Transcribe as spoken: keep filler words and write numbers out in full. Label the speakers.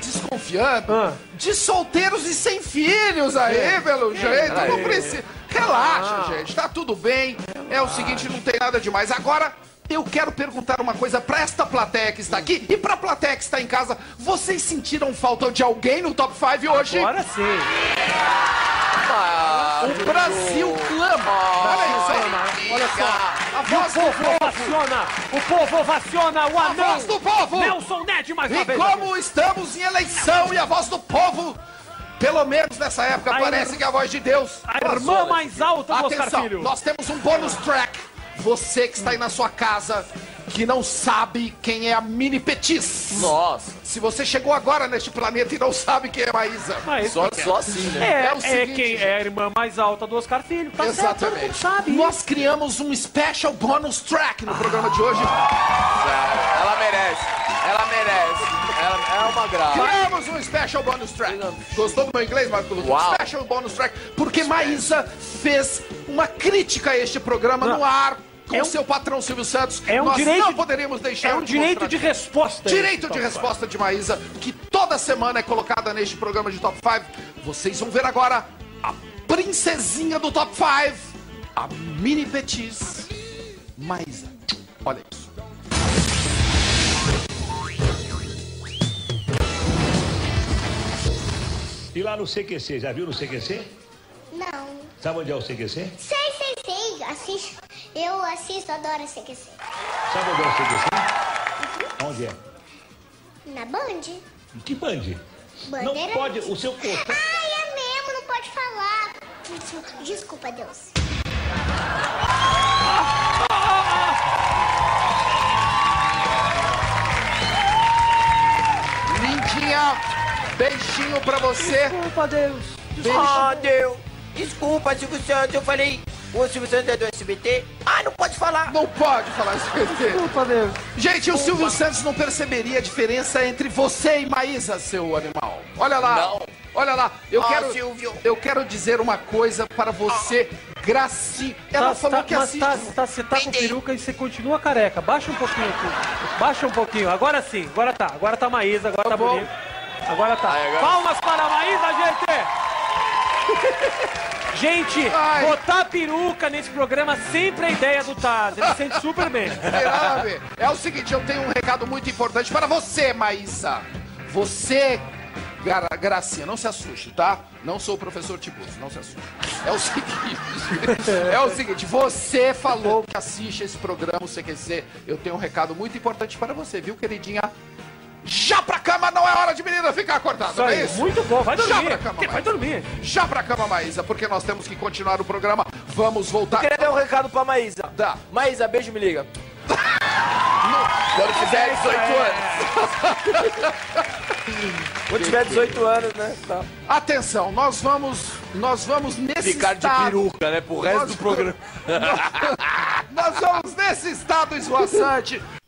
Speaker 1: desconfiando
Speaker 2: Ah.
Speaker 1: de solteiros e sem filhos aí,
Speaker 2: É.
Speaker 1: pelo jeito.
Speaker 2: Aí.
Speaker 1: Não precisa. Relaxa,
Speaker 2: Ah.
Speaker 1: gente. Tá tudo bem. É o seguinte, não tem nada demais. Agora, eu quero perguntar uma coisa pra esta plateia que está aqui e pra plateia que está em casa. Vocês sentiram falta de alguém no top cinco hoje?
Speaker 2: Agora sim.
Speaker 3: Ah,
Speaker 1: O Brasil clama. Olha isso aí.
Speaker 2: Olha só.
Speaker 1: A
Speaker 2: E o
Speaker 1: voz do
Speaker 2: povo
Speaker 1: povo.
Speaker 2: ovaciona. O povo ovaciona o
Speaker 1: A
Speaker 2: anão.
Speaker 1: voz do povo.
Speaker 2: Nelson Ned mais uma
Speaker 1: E
Speaker 2: vez.
Speaker 1: como estamos em eleição e a voz do povo, pelo menos nessa época,
Speaker 2: A
Speaker 1: parece
Speaker 2: ir-
Speaker 1: que é a voz de Deus.
Speaker 2: A irmã mais alta do Oscar
Speaker 1: Atenção,
Speaker 2: Filho.
Speaker 1: nós temos um bônus track. Você que está aí na sua casa, que não sabe quem é a Mini Petis.
Speaker 3: Nossa.
Speaker 1: Se você chegou agora neste planeta e não sabe quem é a Maísa.
Speaker 2: Mas-
Speaker 3: Só, só assim, né?
Speaker 2: É,
Speaker 1: É o
Speaker 2: é
Speaker 1: seguinte,
Speaker 2: quem é a irmã mais alta do Oscar Filho. Tá certo, todo mundo
Speaker 1: Exatamente.
Speaker 2: sabe.
Speaker 1: Nós criamos um special bonus track no programa de hoje.
Speaker 3: Ela merece. Ela merece. Ela é uma graça.
Speaker 1: Criamos um special bonus track. Gostou do meu inglês, Marco? Um
Speaker 3: Uau.
Speaker 1: special bonus track. Porque Maísa fez uma crítica a este programa
Speaker 2: Não.
Speaker 1: no ar com
Speaker 2: É um-
Speaker 1: seu patrão Silvio Santos.
Speaker 2: É um
Speaker 1: Nós
Speaker 2: direito-
Speaker 1: não poderíamos deixar
Speaker 2: É um direito
Speaker 1: mostrar
Speaker 2: de
Speaker 1: aqui.
Speaker 2: resposta.
Speaker 1: Direito
Speaker 2: esse
Speaker 1: de
Speaker 2: top
Speaker 1: resposta de Maísa, que toda semana é colocada neste programa de Top cinco. Vocês vão ver agora a princesinha do Top cinco, a Mini Petis, Maísa. Olha isso.
Speaker 4: E lá no C Q C, já viu no C Q C?
Speaker 5: Não.
Speaker 4: Sabe onde é o C Q C?
Speaker 5: Sei, sei, sei. Assisto. Eu assisto, adoro C Q C.
Speaker 4: Sabe onde é o C Q C? Onde é?
Speaker 5: Na Band?
Speaker 4: Que band? Não
Speaker 5: Bandeira.
Speaker 4: pode, o seu corpo.
Speaker 5: Ai, é mesmo, não pode falar. Desculpa, Deus.
Speaker 1: Lindinha, beijinho pra você.
Speaker 2: Desculpa, Deus.
Speaker 3: Ah, Deus. Desculpa, Silvio Santos. Eu falei, o Silvio Santos é do S B T. Ah, não pode falar.
Speaker 1: Não pode falar isso.
Speaker 2: Desculpa, Deus.
Speaker 1: Gente, o Silvio Santos não perceberia a diferença entre você e Maísa, seu animal. Olha lá.
Speaker 3: Não.
Speaker 1: Olha lá. Eu
Speaker 3: Ah,
Speaker 1: quero,
Speaker 3: Silvio.
Speaker 1: eu quero dizer uma coisa para você, Graci. Ela
Speaker 2: Tá-
Speaker 1: falou
Speaker 2: tá-
Speaker 1: que
Speaker 2: mas
Speaker 1: assiste.
Speaker 2: tá- tá- Você tá com
Speaker 3: Entendi.
Speaker 2: peruca e você continua careca. Baixa um pouquinho aqui. Baixa um pouquinho. Agora sim. Agora tá. Agora tá Maísa. Agora tá,
Speaker 1: bom.
Speaker 2: bonito. Agora tá.
Speaker 3: Ai, agora-
Speaker 2: Palmas para a Maísa, gente! Gente,
Speaker 1: Ai.
Speaker 2: botar peruca nesse programa sempre é ideia do Taz. Ele se sente super bem.
Speaker 1: Não tem nada a ver. É o seguinte, eu tenho um recado muito importante para você, Maísa. Você, Gra Gracinha, não se assuste, tá? Não sou o professor Tiburcio, não se assuste. É o seguinte, é o seguinte, você falou que assiste esse programa, o C Q C. Eu tenho um recado muito importante para você, viu, queridinha? Já pra cama, não é hora de menina ficar acordada,
Speaker 2: Isso
Speaker 1: não é
Speaker 2: aí,
Speaker 1: isso?
Speaker 2: muito bom. Vai
Speaker 1: Já
Speaker 2: dormir.
Speaker 1: pra cama,
Speaker 2: Que- Vai
Speaker 1: Maísa.
Speaker 2: dormir.
Speaker 1: Já pra cama, Maísa, porque nós temos que continuar o programa. Vamos voltar.
Speaker 3: Queria dar um recado pra Maísa.
Speaker 1: Dá.
Speaker 3: Maísa, beijo, me liga. Quando tiver dezoito anos. Quando tiver dezoito anos, né? Tá.
Speaker 1: Atenção, nós vamos, nós vamos nesse
Speaker 3: Ficar de
Speaker 1: estado.
Speaker 3: peruca, né? Pro resto
Speaker 1: Nós-
Speaker 3: do programa.
Speaker 1: Nós vamos nesse estado esvoaçante